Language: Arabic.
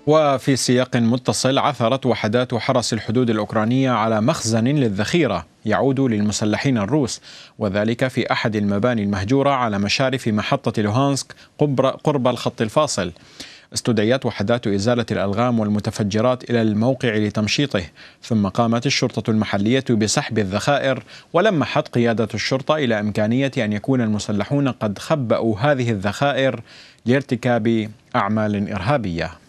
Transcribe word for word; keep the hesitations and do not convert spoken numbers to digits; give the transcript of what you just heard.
وفي سياق متصل، عثرت وحدات حرس الحدود الأوكرانية على مخزن للذخيرة يعود للمسلحين الروس، وذلك في أحد المباني المهجورة على مشارف محطة لوهانسك قرب الخط الفاصل. استدعيت وحدات إزالة الألغام والمتفجرات إلى الموقع لتمشيطه، ثم قامت الشرطة المحلية بسحب الذخائر، ولمحت قيادة الشرطة إلى إمكانية أن يكون المسلحون قد خبأوا هذه الذخائر لارتكاب أعمال إرهابية.